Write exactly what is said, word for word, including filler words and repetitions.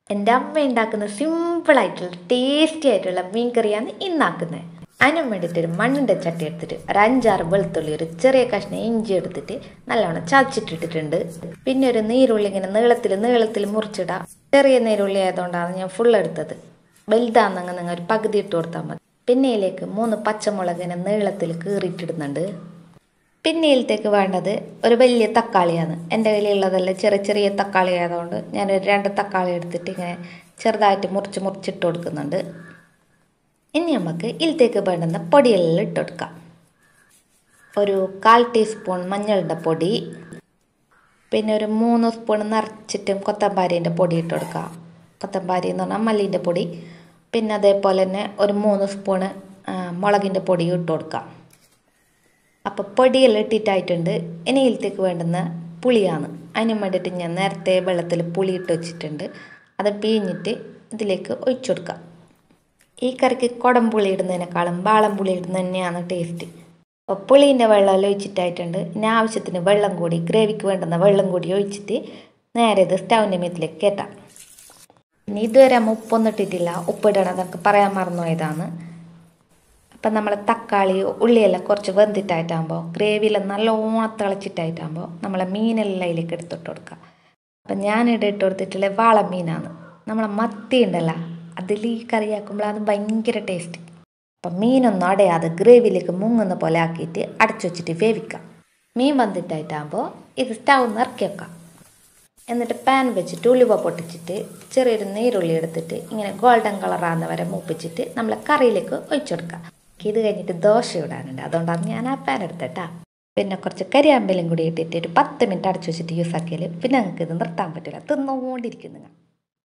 എൻ്റെ അമ്മ ഉണ്ടാക്കുന്ന സിമ്പിളായിട്ടുള്ള ടേസ്റ്റി ആയിട്ടുള്ള മീൻ കറിയാണ് ഇന്നാക്കുന്നത്. അതിനും വേണ്ടിയിട്ട് ഒരു മണ്ണിൻ്റെ ചട്ടി എടുത്തിട്ട് ഒരു അഞ്ചാറ് വെളുത്തുള്ളി, ഒരു ചെറിയ കഷ്ണം ഇഞ്ചി എടുത്തിട്ട് നല്ലവണ്ണം ചതച്ചിട്ടിട്ടിട്ടുണ്ട്. പിന്നെ ഒരു നീരുള്ളി ഇങ്ങനെ നീളത്തിൽ നീളത്തിൽ മുറിച്ചിടാം. ചെറിയ നീരുള്ളി ആയതുകൊണ്ടാണ് ഞാൻ ഫുൾ എടുത്തത്. വലുതാണെന്നങ്ങ് നിങ്ങൾ ഒരു പകുതി ഇട്ട് കൊടുത്താൽ മതി. പിന്നെ ഇതിലേക്ക് മൂന്ന് പച്ചമുളകിനെ നീളത്തിൽ കീറിയിട്ടിടുന്നുണ്ട്. പിന്നെ ഇതിലേക്ക് വേണ്ടത് ഒരു വലിയ തക്കാളിയാണ്. എൻ്റെ കയ്യിലുള്ളതെല്ലാം ചെറിയ ചെറിയ തക്കാളി ആയതുകൊണ്ട് ഞാനൊരു രണ്ട് തക്കാളി എടുത്തിട്ട് ഇങ്ങനെ ചെറുതായിട്ട് മുറിച്ച് മുറിച്ചിട്ട് കൊടുക്കുന്നുണ്ട്. ഇനി നമുക്ക് ഇതിലേക്ക് വേണ്ടുന്ന പൊടിയെല്ലാം ഇട്ട് കൊടുക്കാം. ഒരു കാൽ ടീസ്പൂൺ മഞ്ഞളുടെ പൊടി, പിന്നെ ഒരു മൂന്ന് സ്പൂൺ നിറച്ചിട്ടും കൊത്തമ്പാരീൻ്റെ പൊടി ഇട്ട് കൊടുക്കാം. കൊത്തമ്പാരി എന്ന് പറഞ്ഞാൽ മല്ലിൻ്റെ പൊടി. പിന്നെ അതേപോലെ തന്നെ ഒരു മൂന്ന് സ്പൂണ് മുളകിൻ്റെ പൊടി ഇട്ട് കൊടുക്കാം. അപ്പോൾ പൊടിയെല്ലാം ഇട്ടിട്ടായിട്ടുണ്ട്. ഇനി ഇതിലേക്ക് വേണ്ടുന്ന പുളിയാണ്. അതിന് വേണ്ടിയിട്ട് ഞാൻ നേരത്തെ വെള്ളത്തിൽ പുളി ഇട്ട് വെച്ചിട്ടുണ്ട്. അത് പിഴിഞ്ഞിട്ട് ഇതിലേക്ക് ഒഴിച്ചു കൊടുക്കാം. ഈ കറിക്ക് കുടംപുളി ഇടുന്നതിനേക്കാളും വാളംപുളി ഇടുന്നത് തന്നെയാണ് ടേസ്റ്റ്. അപ്പോൾ പുളീൻ്റെ വെള്ളം ഒഴിച്ചിട്ടായിട്ടുണ്ട്. ഇനി ആവശ്യത്തിന് വെള്ളം കൂടി, ഗ്രേവിക്ക് വേണ്ടുന്ന വെള്ളം കൂടി ഒഴിച്ചിട്ട് നേരെ ഇത് സ്റ്റൗവിൻ്റെ മീത്തിലേക്ക് കയറ്റാം. ഇനി ഇതുവരെ നമ്മൾ ഉപ്പൊന്നും ഇട്ടിട്ടില്ല. ഉപ്പിടണം എന്നൊക്കെ പറയാൻ മറന്നുപോയതാണ്. അപ്പം നമ്മൾ തക്കാളി ഉള്ളിയെല്ലാം കുറച്ച് വെന്തിട്ടായിട്ടാകുമ്പോൾ ഗ്രേവിയെല്ലാം നല്ലോണം തിളച്ചിട്ടായിട്ടാകുമ്പോൾ നമ്മളെ മീനെല്ലാം അതിലേക്ക് എടുത്തിട്ട് കൊടുക്കുക. അപ്പം ഞാനിവിടെ ഇട്ട് കൊടുത്തിട്ടുള്ള വാള മീനാണ്. നമ്മളെ മത്തി ഉണ്ടല്ലോ, അതിൽ ഈ കറിയാക്കുമ്പോഴാണ് ഭയങ്കര ടേസ്റ്റ്. അപ്പം മീനൊന്നും അടയാതെ ഗ്രേവിയിലേക്ക് മുങ്ങുന്ന പോലെ ആക്കിയിട്ട് അടച്ചു വെച്ചിട്ട് വേവിക്കാം. മീൻ വന്നിട്ടായിട്ടാകുമ്പോൾ ഇത് സ്റ്റൗ ഇറക്കി വെക്കാം. എന്നിട്ട് പാൻ വെച്ചിട്ട് ഉലുവ പൊട്ടിച്ചിട്ട് ചെറിയൊരു നീരുള്ളി എടുത്തിട്ട് ഇങ്ങനെ ഗോൾഡൻ കളറാകുന്ന വരെ മൂപ്പിച്ചിട്ട് നമ്മളെ കറിയിലേക്ക് ഒഴിച്ചു കൊടുക്കാം. ഇത് കഴിഞ്ഞിട്ട് ദോശ ഇടാനുണ്ട്, അതുകൊണ്ടാണ് ഞാൻ ആ പാൻ എടുത്തിട്ടാ. പിന്നെ കുറച്ച് കരിയാമ്പലും കൂടി ഇട്ടിട്ട് ഒരു പത്ത് മിനിറ്റ് അടച്ചു വെച്ചിട്ട് യൂസ് ആക്കിയാൽ പിന്നെ നിങ്ങൾക്ക് ഇത് നിർത്താൻ പറ്റില്ല, തിന്നുകൊണ്ടിരിക്കും നിങ്ങൾ.